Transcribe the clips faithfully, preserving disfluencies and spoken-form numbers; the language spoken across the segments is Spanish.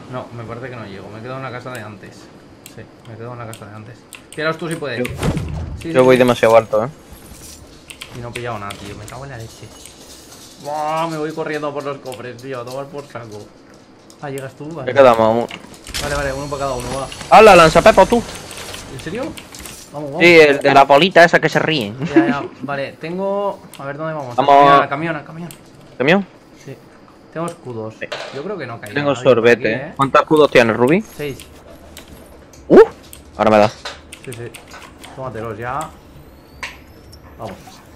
No, me parece que no llego. Me quedo en una casa de antes. Sí, me quedo en una casa de antes. Tiraos tú si puedes. Yo, Sí, yo sí, voy sí. demasiado alto, ¿eh? Y no he pillado nada, tío. Me cago en la leche. Buah, me voy corriendo por los cofres, tío. A tomar por saco. Ah, llegas tú, vale. ¿Qué quedamos? Vale, vale, uno para cada uno, va. ¡Hala, lanzapepo tú! ¿En serio? Vamos, vamos. Sí, el de la bolita esa que se ríe. Ya, ya. Vale, tengo... A ver, ¿dónde vamos? Vamos. Camión, al camión, al camión. ¿Camión? Sí. Tengo escudos. Yo creo que no cae. Tengo sorbete. Aquí, ¿eh? ¿Cuántos escudos tienes, Ruby? Seis. ¡Uh! Ahora me da. Sí, sí. Tómatelos ya. Vamos.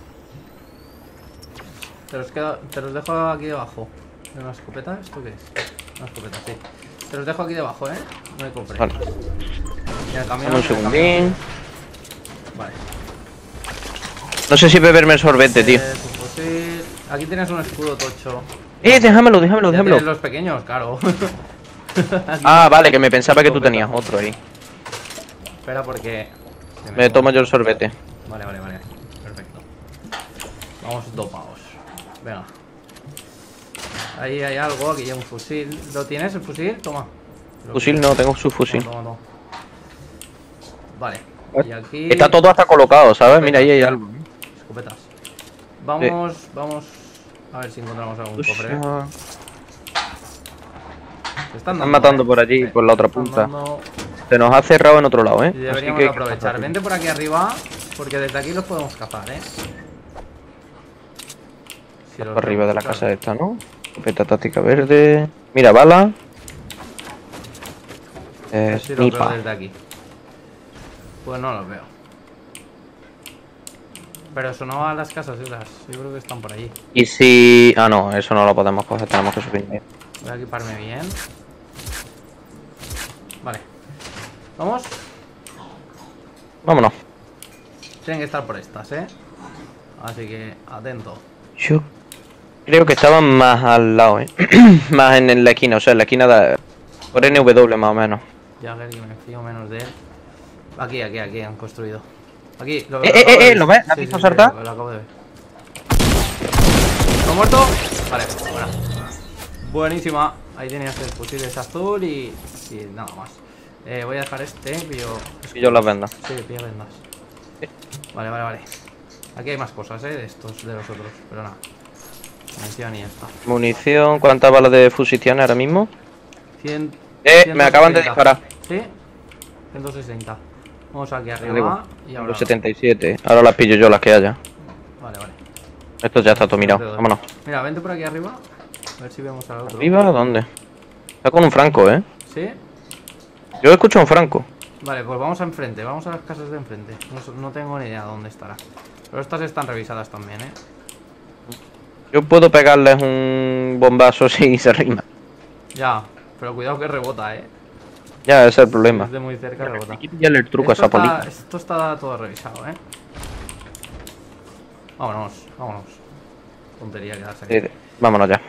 Te los, quedo, te los dejo aquí debajo. ¿De una escopeta? ¿Esto qué es? Una escopeta, sí. Te los dejo aquí debajo, ¿eh? No hay cofre. Vale. Y el camión, Dame un el segundín. Vale. No sé si beberme el sorbete, tío. Eh, tu fusil. Aquí tienes un escudo tocho. Eh, déjamelo, déjamelo, Ya déjamelo. tienes los pequeños, claro. Aquí- Ah, vale, que me pensaba que tú tenías otro ahí. Espera porque... se Me tomo yo el sorbete. Vale, vale, vale. Perfecto. Vamos dopados. Venga. Ahí hay algo, aquí hay un fusil. ¿Lo tienes el fusil? Toma. Lo Fusil quiero. no, tengo su fusil. Toma, toma, toma. Vale. Y aquí... Está todo hasta colocado, ¿sabes? Mira, ahí hay algo. Escopetas. Vamos, vamos... A ver si encontramos algún cofre. Se Se están, están dando, matando eh. por allí, Sí, por la otra están punta. dando. Se nos ha cerrado en otro lado, ¿eh? Y Así deberíamos que... aprovechar. Vente por aquí arriba, porque desde aquí los podemos cazar, ¿eh? Si los Por arriba vemos, de la claro. casa esta, ¿no? Escopeta táctica verde. Mira, bala. A ver Eh, si los veo snipa. desde aquí. Pues no los veo. Pero sonaba las casas esas. Yo creo que están por allí. Y si... Ah, no, eso no lo podemos coger, tenemos que subir. Voy a equiparme bien. Vale. Vamos. Vámonos. Tienen que estar por estas, ¿eh? Así que atento. Yo creo que estaban más al lado, ¿eh? Más en, en la esquina, o sea, en la esquina de... Por N W más o menos. Jagger, que me fío menos de él. Aquí, aquí, aquí han construido. Aquí, lo, Eh, lo eh, acabo de eh, ver. ¿lo ves? ¿Has Sí, visto sí, sí, saltar? lo, lo acabo de ver. ¿Lo muerto? Vale, buena. Buenísima. Ahí tenías el fusil es azul y, y nada más. Eh, voy a dejar este, pillo... Y yo las vendas. Sí, pillo vendas. Vale, vale, vale. Aquí hay más cosas, eh, de estos, de los otros, pero nada. Munición y ya está. Munición, ¿cuántas balas de fusil tienes ahora mismo? cien, Eh, me acaban de ciento sesenta. disparar. ¿Sí? ciento sesenta. Vamos aquí arriba y ahora... Los setenta y siete. Ahora las pillo yo, las que haya. Vale, vale. Esto ya está todo mirado. Vámonos. Mira, vente por aquí arriba. A ver si vemos al otro. ¿Arriba? ¿Dónde? Está con un franco, ¿eh? ¿Sí? Yo escucho un franco. Vale, pues vamos a enfrente. Vamos a las casas de enfrente. No, no tengo ni idea dónde estará. Pero estas están revisadas también, ¿eh? Yo puedo pegarles un bombazo si se rima. Ya, pero cuidado que rebota, ¿eh? Ya, ese es el problema. Desde muy cerca rebota. Hay que pillarle el truco a Esto esa está, polita. esto está todo revisado, ¿eh? Vámonos, vámonos. Tontería quedarse aquí. Sí, vámonos ya.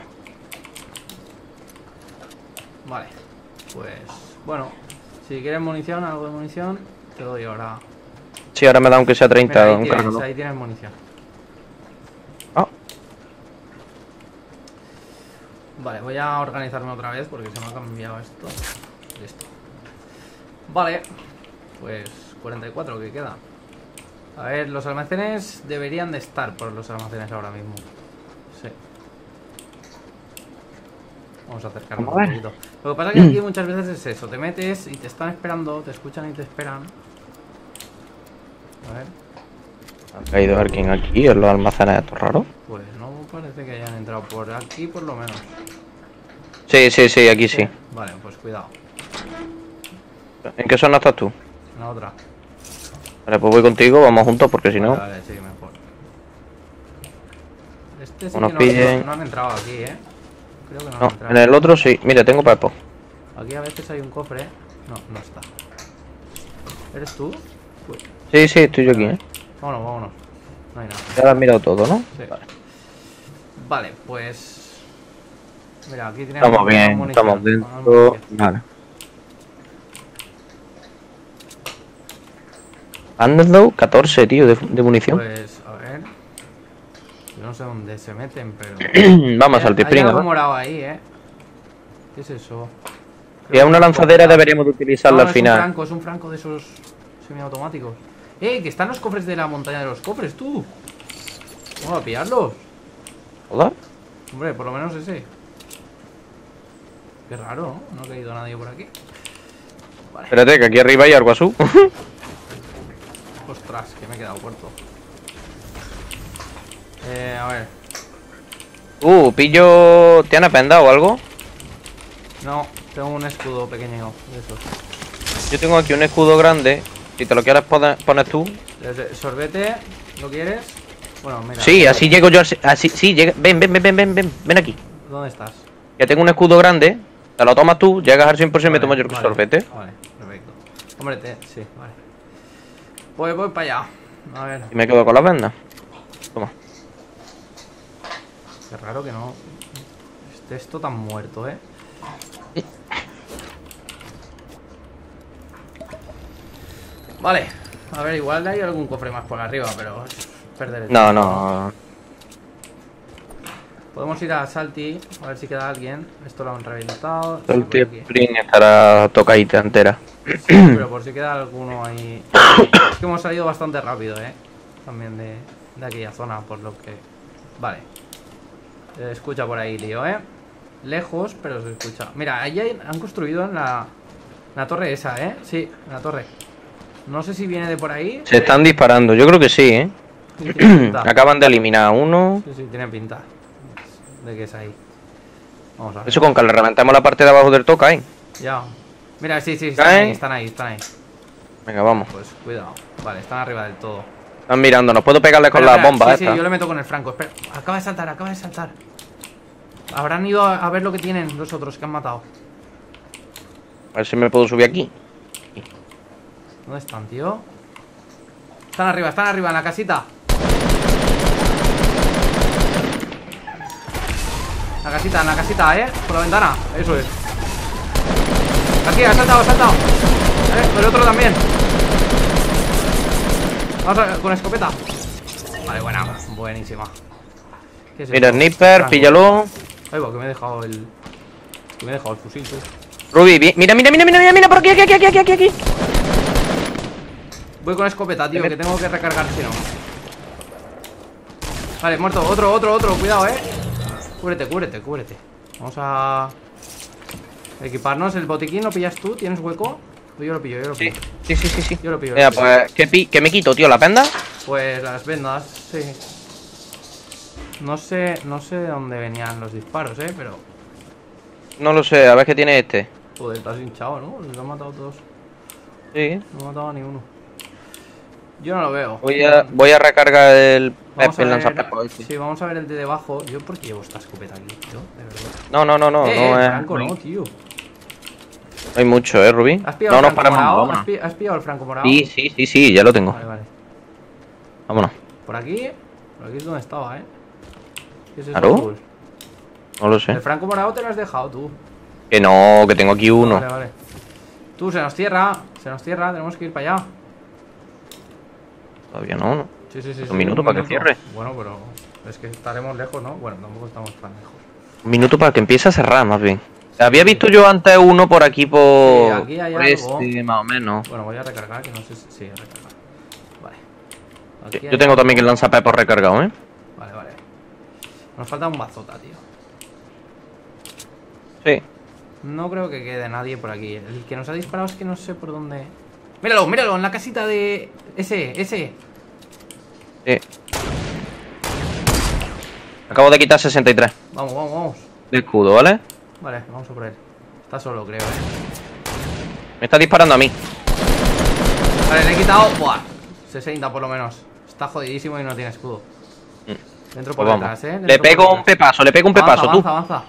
Vale, pues... Bueno, si quieres munición, algo de munición, te doy ahora. Sí, ahora me da aunque sea treinta. Mira, ahí, un tienes, cargador. ahí tienes munición. Ah, Vale, voy a organizarme otra vez porque se me ha cambiado esto. Listo. Vale, pues cuarenta y cuatro que queda. A ver, los almacenes deberían de estar por los almacenes ahora mismo. Sí. Vamos a acercarnos Vamos a un ver. poquito. Lo que pasa es que aquí muchas veces es eso. Te metes y te están esperando, te escuchan y te esperan. A ver, ha caído alguien aquí en los almacenes estos raros. pues no parece que hayan entrado por aquí por lo menos. Sí, sí, sí, aquí sí. Vale, pues cuidado. ¿En qué zona estás tú? En la otra. Vale, pues voy contigo, vamos juntos porque si no... Vale, vale, sí, mejor. Este sí No nos que no, pillen. no, no han entrado aquí, ¿eh? Creo que no, han No, entrado. en el otro sí. Mira, tengo pepo. Aquí a veces hay un cofre. No, no está. ¿Eres tú? Uy, Sí, sí, estoy yo aquí, ¿eh? vámonos, vámonos. No hay nada. Ya lo has mirado todo, ¿no? Sí. Vale, pues... Mira, aquí tenemos... Estamos bien, munición, estamos munición. dentro. Vale. Han dado catorce, tío, de, de munición. Pues, a ver... Yo no sé dónde se meten, pero... Vamos al Hay tispring, algo ¿no? morado ahí, ¿eh? ¿Qué es eso? Si es una lanzadera deberíamos de utilizarla No, al es final. un franco, es un franco de esos semiautomáticos. ¡Eh! Que están los cofres de la montaña de los cofres, tú. Vamos a pillarlos. ¿Hola? Hombre, por lo menos ese. Qué raro, ¿no? No ha caído nadie por aquí. Vale. Espérate, que aquí arriba hay algo azul. Ostras, que me he quedado corto. Eh, a ver. Uh, pillo... ¿Te han apendado o algo? No, tengo un escudo pequeño de esos. Yo tengo aquí un escudo grande. Si te lo quieres poner, pones tú. Desde sorbete, ¿lo quieres? Bueno, mira. Sí, así llego yo. Así, así sí, llega. Ven, ven, ven, ven, ven, ven, ven aquí. ¿Dónde estás? Ya tengo un escudo grande. Te lo tomas tú, llegas al cien por ciento y me tomo yo el vale, sorbete. Vale, perfecto. Hombre, te, sí, vale. Pues voy para allá. A ver. Y me quedo con las vendas. Toma. Qué raro que no esté esto tan muerto, ¿eh? Vale. A ver, igual hay algún cofre más por arriba, pero es perder el No, tiempo. no. Podemos ir a Salty, a ver si queda alguien. Esto lo han rehabilitado. Sí, El por tío aquí. Spring estará tocadita entera. Sí, pero por si queda alguno ahí. Es que hemos salido bastante rápido, ¿eh? También de, de aquella zona, por lo que... Vale. Se escucha por ahí, lío, ¿eh? Lejos, pero se escucha. Mira, ahí hay- han construido en la, en la torre esa, ¿eh? Sí, en la torre. No sé si viene de por ahí. Se están disparando, yo creo que sí, ¿eh? Sí, tiene pinta. Acaban de eliminar a uno. Sí, sí, tiene pinta de que es ahí. Vamos a ver. Eso con que le reventamos la parte de abajo del toca, ¿eh? Ya. Mira, sí, sí, están ¿Cae? ahí, están ahí, están ahí. Venga, vamos. Pues cuidado. Vale, están arriba del todo. Están mirando, ¿nos puedo pegarle con Espera, las espera, bombas sí, estas? sí, yo le meto con el franco. Espera, acaba de saltar, acaba de saltar. Habrán ido a, a ver lo que tienen los otros que han matado. A ver si me puedo subir aquí. ¿Dónde están, tío? Están arriba, están arriba, en la casita. La casita, en la casita, ¿eh? Por la ventana, eso es. Aquí, ha saltado, ha saltado. ¿Eh? El otro también. Vamos a, con escopeta. Vale, buena, buenísima. ¿Qué es Mira, esto? sniper, Franco. píllalo. Ay, va, que me he dejado el... Que me he dejado el fusil, tú. Ruby, vi- mira, mira, mira, mira, mira, mira, por aquí, aquí, aquí, aquí, aquí, aquí. Voy con escopeta, tío, que tengo que recargar si no. Vale, muerto, otro, otro, otro, cuidado, eh. Cúbrete, cúbrete, cúbrete. Vamos a equiparnos. El botiquín lo pillas tú, ¿tienes hueco? Yo lo pillo, yo lo Sí, pillo. sí, sí, sí, sí. Yo lo pillo. Mira, yo lo pillo. pues, ¿qué, pi- qué me quito, tío? ¿La penda? Pues las vendas, sí. No sé, no sé de dónde venían los disparos, eh, pero... No lo sé, a ver qué tiene este. Joder, estás hinchado, ¿no? Los han matado todos. Sí. No he matado a ni uno. Yo no lo veo. Voy a, voy a recargar el Vamos a el ver... lanzapepo este. Sí, vamos a ver el de debajo. Yo, ¿por qué llevo esta escopeta aquí, tío? De verdad. No, no, no, no, eh, no eh, es. Franco, no no, hay- tío. no hay mucho, eh, Rubí. ¿Has pillado No el nos franco paramos, morado? vámonos. ¿Has, pi- has pillado el franco morado? Sí, sí, sí, sí, ya lo tengo. Vale, vale. Vámonos. Por aquí, por aquí es donde estaba, ¿eh? ¿Qué es eso? ¿Claro? azul? No lo sé. El franco morado te lo has dejado tú. Que no, que tengo aquí uno. Vale, vale. Tú, se nos cierra, se nos cierra, tenemos que ir para allá. Todavía no, no. Sí, sí, sí. Un sí, minuto para que cierre. Bueno, pero es que estaremos lejos, ¿no? Bueno, tampoco estamos tan lejos. Un minuto para que empiece a cerrar, más bien. Había visto yo antes uno por aquí por... Sí, aquí hay por algo. este, más o menos. Bueno, voy a recargar, que no sé si... Sí, recargar. Vale. Sí, Aquí yo hay tengo algo. también el lanzapepos recargado, ¿eh? Vale, vale. Nos falta un bazota, tío. Sí. No creo que quede nadie por aquí. El que nos ha disparado es que no sé por dónde... Míralo, míralo, en la casita de... Ese, ese. Sí. Acabo de quitar sesenta y tres Vamos, vamos, vamos. de escudo, ¿vale? Vale, vamos a por él. Está solo, creo, eh. Me está disparando a mí. Vale, le he quitado... Buah, sesenta por lo menos. Está jodidísimo y no tiene escudo. Dentro por Pues vamos. detrás, eh. Dentro Le por pego un detrás. pepazo, le pego un Avanza, pepazo, avanza, tú. avanza.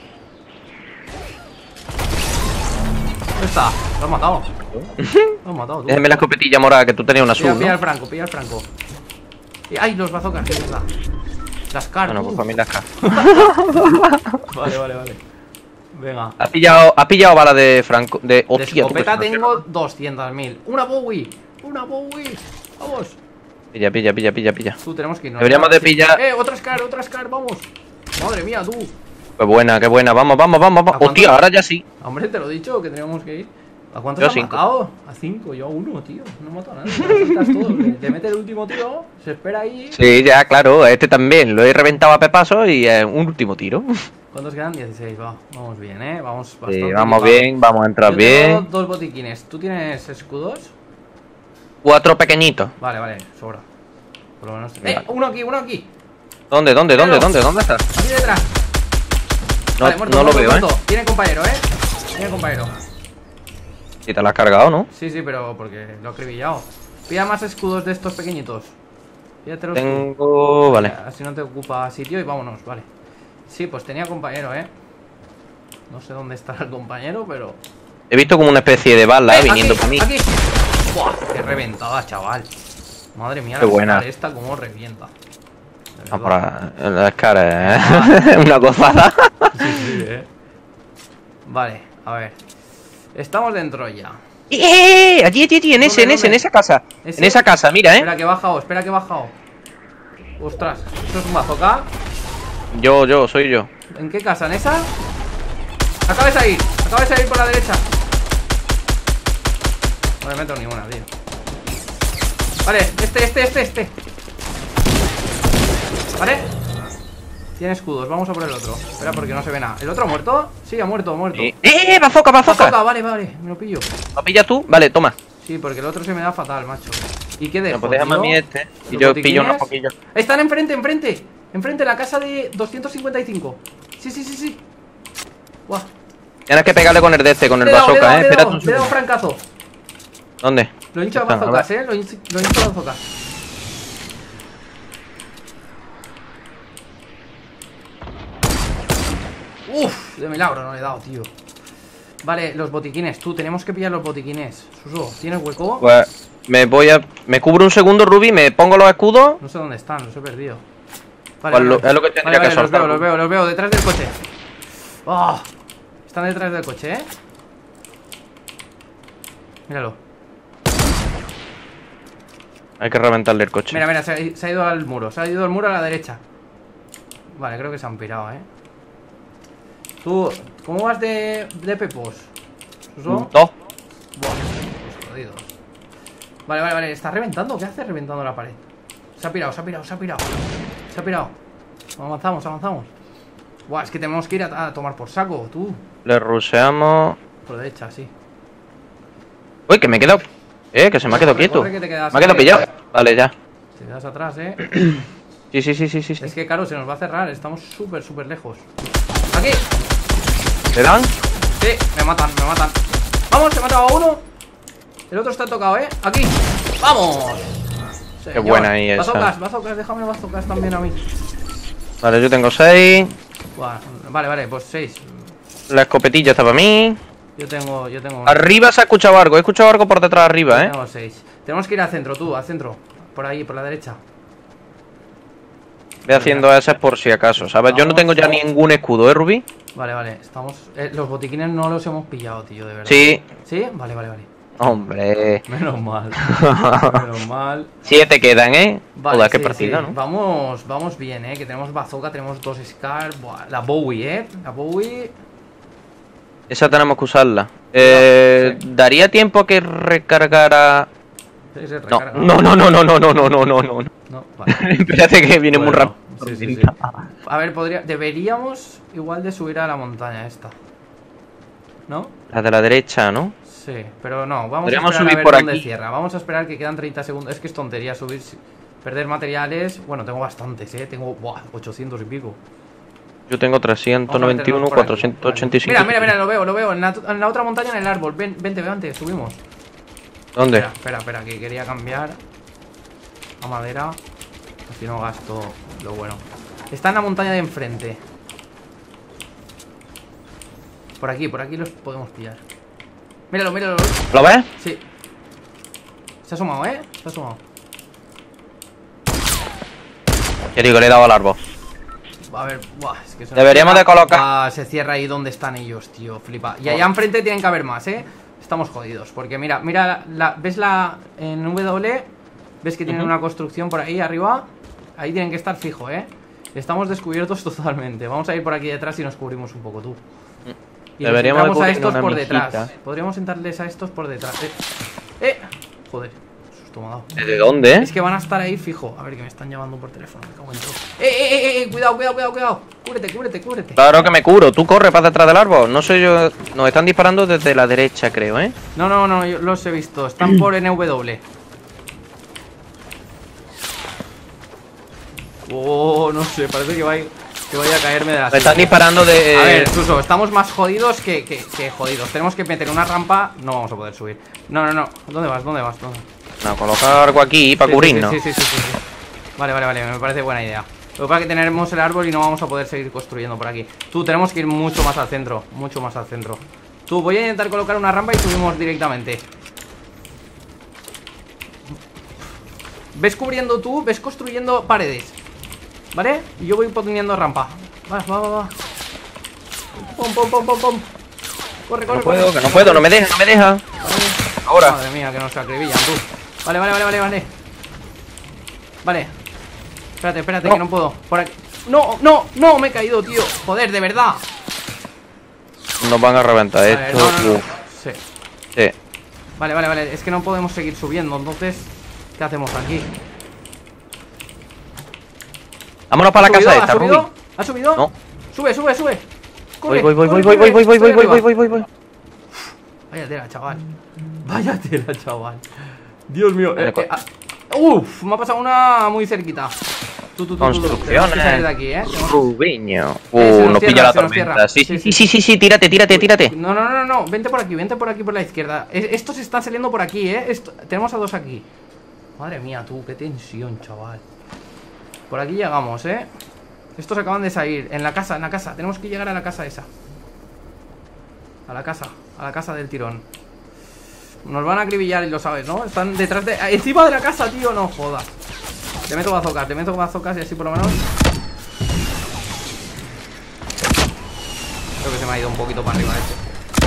¿Dónde está? Lo has matado. Lo has matado, tú. Déjame la escopetilla morada que tú tenías una Pilla, azul, pilla ¿no? el franco, pilla el franco. Y- ¡Ay, los bazocas! ¿Qué mierda? Las car. Bueno, uh. pues para mí las cajas. Vale, vale, vale. Venga. ¿Has pillado, has pillado bala de Franco? De De hostia, tú, escopeta pues, tengo doscientos mil. ¡Una Bowie! ¡Una Bowie! ¡Vamos! Pilla, pilla, pilla, pilla, pilla. Tú, tenemos que irnos. Deberíamos de Sí. pillar- ¡Eh! ¡Otra Scar, otra Scar! ¡Vamos! Madre mía, tú. Qué buena, qué buena. Vamos, vamos, vamos. vamos. Hostia, ahora ya sí. Hombre, te lo he dicho, que teníamos que ir. ¿A cuántos Yo has cinco. matado? A cinco, yo a uno, tío. No he matado a nadie. Te sueltas todo. Te- Te mete el último tiro, se espera ahí. Sí, ya, claro. Este también. Lo he reventado a pepazo y eh, un último tiro. ¿Cuántos quedan? dieciséis, va. Vamos bien, eh. Vamos bastante. Sí, vamos equipados. bien, vamos a entrar Yo tengo bien. dos botiquines. ¿Tú tienes escudos? Cuatro pequeñitos. Vale, vale, sobra. Por lo menos. Vale. ¡Eh! Uno aquí, uno aquí. ¿Dónde, dónde, dónde, Míralo. dónde, dónde estás? Aquí detrás. No, Vale, muerto, no lo muerto, veo, muerto. ¿eh? Tiene compañero, eh. Tiene compañero. Si te la has cargado, ¿no? Sí, sí, pero porque lo he acribillado. Pilla más escudos de estos pequeñitos. Píllatelos tú. Tengo... Vale. Así no te ocupa sitio y vámonos, vale. Sí, pues tenía compañero, eh. No sé dónde estará el compañero, pero. He visto como una especie de bala, ¡Eh, eh, viniendo aquí, por mí. aquí! ¡Buah! ¡Qué reventada, chaval! Madre mía, Qué la buena. Scar esta como revienta. De No, verdad. por la- las caras, ¿eh? Una gozada. Sí, sí, eh. Vale, a ver. Estamos dentro ya. ¡Eh! Allí, allí, allí, en ese, en ¿Dónde, ese, en dónde? esa casa. ¿Ese? En esa casa, mira, ¿eh? Espera que he bajado, espera que he bajado. Ostras, ¿esto es un bazooka? Yo, yo, soy yo. ¿En qué casa? ¿En esa? Acaba de salir, acaba de salir por la derecha. No me meto ninguna, tío. Vale, este, este, este, este. Vale. Tiene escudos, vamos a por el otro. Espera, porque no se ve nada. ¿El otro ha muerto? Sí, ha muerto, ha muerto. ¡Eh, eh! ¡Bazooka, Bazooka, bazooka! vale, vale, me lo pillo. ¿Lo pillas tú? Vale, toma. Sí, porque el otro se me da fatal, macho. ¿Y qué dejo, No, pues déjame a tío? mí este. Y ¿Los yo botiquines? pillo unos poquillos. Están enfrente, enfrente. Enfrente, la casa de doscientos cincuenta y cinco. Sí, sí, sí, sí. Buah. Tienes que pegarle con el de este, con el Le he dado, le he bazooka, dado, ¿eh? le he Espérate dado, un le he dado segundo. francazo. ¿Dónde? Lo hincho a Están, a bazocas, ver. eh. Lo hincho, lo hincho a bazocas. Uf, de milagro no le he dado, tío. Vale, los botiquines, tú, tenemos que pillar los botiquines. Suso, ¿tienes hueco? Pues me voy a... Me cubro un segundo, Ruby, me pongo los escudos. No sé dónde están, los he perdido. Pues lo- es lo que tendría que los soltar. veo, los veo, los veo, detrás del coche. Oh, están detrás del coche, eh. Míralo. Hay que reventarle el coche. Mira, mira, se ha, se ha ido al muro. Se ha ido al muro a la derecha. Vale, creo que se han pirado, eh. Tú, ¿cómo vas de, de pepos? ¿Suso? Dos. Buah, pues jodidos. Vale, vale, vale. ¿Está reventando? ¿Qué hace reventando la pared? Se ha pirado, se ha pirado, se ha pirado. Se ha pirado. Avanzamos, avanzamos. Buah, es que tenemos que ir a, a tomar por saco, tú. Le ruseamos. Por derecha, sí. Uy, que me he quedado. Eh, que se me ha quedado Corre, quieto. corre, que te quedas Me ha quedado ahí. pillado. Vale, ya. Te quedas atrás, eh. Sí, sí, sí, sí, sí. sí. Es que, claro, se nos va a cerrar. Estamos súper, súper lejos. ¡Aquí! ¿Le dan? Sí, me matan, me matan. ¡Vamos! Se ha matado a uno. El otro está tocado, ¿eh? ¡Aquí! ¡Vamos! Qué buena ahí esa. Bazocas, bazocas, déjame bazocas también a mí. Vale, yo tengo seis. Buah, vale, vale, pues seis. La escopetilla está para mí. Yo tengo, yo tengo. Arriba se ha escuchado algo. He escuchado algo por detrás arriba, yo eh. tengo seis. Tenemos que ir al centro, tú, al centro. Por ahí, por la derecha. Voy haciendo esas por si acaso, ¿sabes? Yo no tengo ya ningún escudo, ¿eh, Rubí? Vale, vale, estamos. Eh, los botiquines no los hemos pillado, tío, de verdad. Sí. ¿Sí? Vale, vale, vale. Hombre. Menos mal. Menos mal. Siete quedan, ¿eh? Vale, Joder, qué sí, partida, sí. ¿no? Vamos, vamos bien, eh. Que tenemos bazooka, tenemos dos Scar. Buah, la Bowie, eh. La Bowie. Esa tenemos que usarla. Eh, Sí. ¿Daría tiempo a que recargara...? Sí, se No, recarga. no, no, no, no, no, no, no, no, no, no. No, vale. Espérate que viene muy Bueno, rápido. sí, sí, sí. A ver, podría. Deberíamos igual de subir a la montaña esta. ¿No? La de la derecha, ¿no? Sí, pero no, vamos Podríamos a esperar subir a ver por dónde aquí. cierra. Vamos a esperar que quedan treinta segundos. Es que es tontería subir, si- perder materiales. Bueno, tengo bastantes, eh. Tengo, buah, ochocientos y pico. Yo tengo trescientos noventa y uno, Vamos a meternos por aquí, cuatrocientos ochenta y cinco. Mira, mira, mira, lo veo, lo veo. En la, en la otra montaña, en el árbol. Ven, vente, vente, subimos. ¿Dónde? Espera, espera, espera, que quería cambiar a madera. Así no gasto lo bueno. Está en la montaña de enfrente. Por aquí, por aquí los podemos pillar. Míralo, míralo. ¿Lo ves? Sí. Se ha asomado, ¿eh? Se ha asomado. Ya digo, le he dado al árbol. A ver, buah, es que se Deberíamos de colocar- Ah, se cierra ahí donde están ellos, tío, flipa. Y allá enfrente tienen que haber más, ¿eh? Estamos jodidos, porque mira, mira, la, ¿ves la en W? ¿Ves que tienen Ujú. una construcción por ahí arriba? Ahí tienen que estar fijo, ¿eh? Estamos descubiertos totalmente. Vamos a ir por aquí detrás y nos cubrimos un poco, tú. Y deberíamos entramos a de estos una por mijita. detrás. Podríamos entrarles a estos por detrás. Eh, eh. Joder, susto me ha dado. ¿De dónde? Es que van a estar ahí fijo. A ver, que me están llamando por teléfono. Me cago en todo. Eh, eh, eh, eh, cuidado, cuidado, cuidado, cuidado. Cúbrete, cúbrete, cúbrete. Claro que me curo. Tú corre para detrás del árbol. No soy yo. Nos están disparando desde la derecha, creo, ¿eh? No, no, no, yo los he visto. Están por N W. Oh, no sé, parece que vaya, que vaya a caerme de la Me están silla. disparando de. A ver, Suso, estamos más jodidos que, que, que jodidos. Tenemos que meter una rampa. No vamos a poder subir. No, no, no. ¿Dónde vas? ¿Dónde vas? ¿Dónde? No, colocar algo aquí para Sí, cubrirnos. Sí, sí, sí, sí, sí, sí. Vale, vale, vale. Me parece buena idea. Lo que pasa es que tenemos el árbol y no vamos a poder seguir construyendo por aquí. Tú, tenemos que ir mucho más al centro. Mucho más al centro. Tú, voy a intentar colocar una rampa y subimos directamente. Ves cubriendo tú, ves construyendo paredes. ¿Vale? Y yo voy poniendo rampa. Va, va, va, va. Pom, pom, pom, pom, pom. Corre, corre, No puedo, corre. que no puedo, no me deja, no me deja. Vale. Ahora. Madre mía, que nos acribillan, tú. Vale, vale, vale, vale, vale. Vale. Espérate, espérate, No. que no puedo. Por aquí. No, no, no, me he caído, tío. Joder, de verdad. Nos van a reventar Vale, esto. no, no, no. Uf, Sí. sí. Vale, vale, vale. Es que no podemos seguir subiendo. Entonces, ¿qué hacemos aquí? Vámonos para la ¿Ha subido? casa ¿Ha esta, Ruby. subido? ¿Ha subido? No. Sube, sube, sube. Voy, Corre, voy, voy, corre, voy, voy, corre, voy, voy, estoy voy, voy, arriba. voy, voy, voy. Vaya tela, chaval. Vaya tela, chaval. Dios mío. Vale, eh, pues. eh, ah, uf, me ha pasado una muy cerquita. Tú, tú, tú, tú, tú. Tenemos que salir de Construcciones. aquí, ¿eh? Tenemos- Rubiño. Eh, se Uh, nos nos cierra, pilla la se nos tormenta. cierra. Sí, Sí, sí, sí, sí. sí, sí, sí, tírate, tírate, tírate. No, no, no, no, vente por aquí, vente por aquí por la izquierda. Es- Estos están saliendo por aquí, ¿eh? Esto- tenemos a dos aquí. Madre mía, tú, qué tensión, chaval. Por aquí llegamos, ¿eh? Estos acaban de salir. En la casa, en la casa. Tenemos que llegar a la casa esa. A la casa, a la casa del tirón. Nos van a acribillar y lo sabes, ¿no? Están detrás de... Encima de la casa, tío, no jodas. Te meto bazocas, te meto bazocas y así por lo menos... Creo que se me ha ido un poquito para arriba este.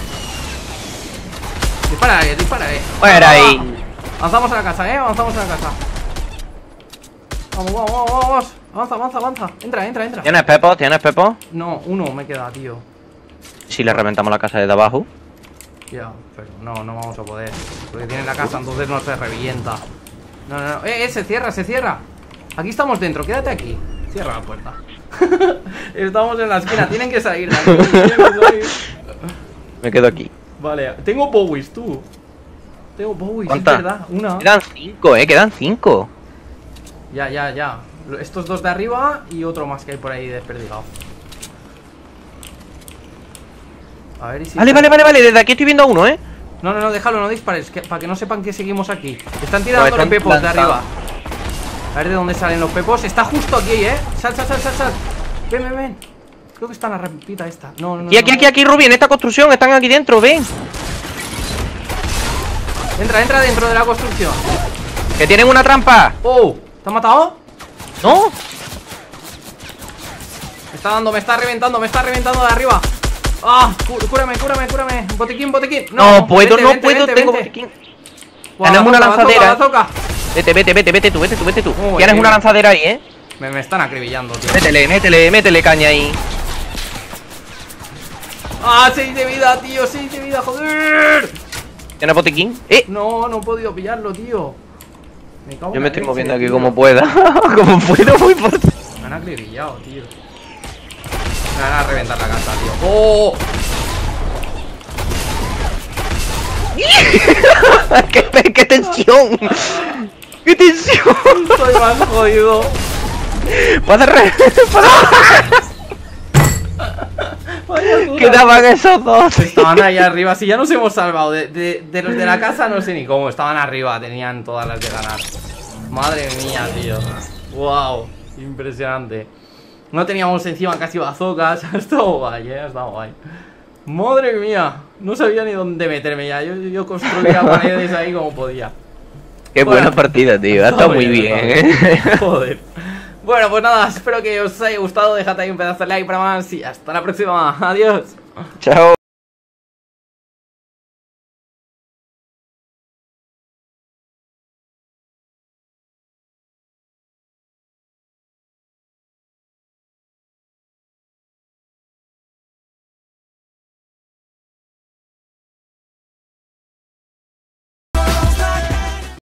Dispara, eh, dispara, eh. Fuera ahí. Avanzamos a la casa, eh. Avanzamos a la casa. Vamos, vamos, vamos, vamos. Avanza, avanza, avanza. Entra, entra, entra. ¿Tienes pepo? ¿Tienes pepo? No, uno me queda, tío. Si le reventamos la casa desde abajo. Ya, pero no, no vamos a poder. Porque tiene la casa, entonces no se revienta. No, no, no. Eh, eh, se cierra, se cierra. Aquí estamos dentro, quédate aquí. Cierra la puerta. Estamos en la esquina, tienen que salir de aquí. Tienen que salir. Me quedo aquí. Vale, tengo Bowies, tú. Tengo Bowies, es ¿Cuántas? verdad. Una. Quedan cinco, eh, quedan cinco. Ya, ya, ya. Estos dos de arriba y otro más que hay por ahí desperdigado. A ver y si... Vale, vale, vale, vale, desde aquí estoy viendo a uno, eh. No, no, no, déjalo, no dispares, que, para que no sepan que seguimos aquí. Están tirando Pues los están pepos de lanzando. arriba. A ver de dónde salen los pepos. Está justo aquí, eh. Sal, sal, sal, sal, sal. Ven, ven, ven. Creo que está en la rampita esta. No, no, no. Y aquí, no. aquí, aquí, Ruby, en esta construcción, están aquí dentro, ven. Entra, entra dentro de la construcción. Que tienen una trampa. Oh, ¿te ha matado? ¿No? Me está dando, me está reventando, me está reventando de arriba. Ah, cú- cúrame, cúrame, cúrame. Botiquín, botiquín. No, puedo, vente, no vente, puedo, vente, tengo vente. botiquín. Buah, Tenemos una bazooka, bazooka, lanzadera. bazooka. Vete, vete, vete, vete tú, vete tú, vete tú. Muy Tienes bien. una lanzadera ahí, eh. Me, me están acribillando, tío. Métele, métele, métele caña ahí. Ah, seis de vida, tío, seis de vida, joder. ¿Tienes botiquín? Eh. No, no he podido pillarlo, tío. Me cago en Yo la me estoy leche, moviendo aquí tío. como pueda. Como puedo, muy por. Me han acribillado, tío. Me van a reventar la casa, tío. ¡Oh! ¿Qué, qué tensión. ¡Qué tensión! Estoy más jodido. Puedes re... Vaya puta. Quedaban esos dos. Estaban ahí arriba, si ya nos hemos salvado de, de, de los de la casa no sé ni cómo. Estaban arriba, tenían todas las de ganar. Madre mía, tío. Wow, impresionante. No teníamos encima casi bazocas. Ha estado guay, eh, ha estado guay. Madre mía, no sabía ni dónde meterme ya. Yo, yo construía paredes ahí como podía. Qué buena Bueno, partida, tío. Ha está estado muy bien, bien, está eh. Joder. Bueno, pues nada, espero que os haya gustado. Dejad ahí un pedazo de like para más y hasta la próxima. Adiós. Chao.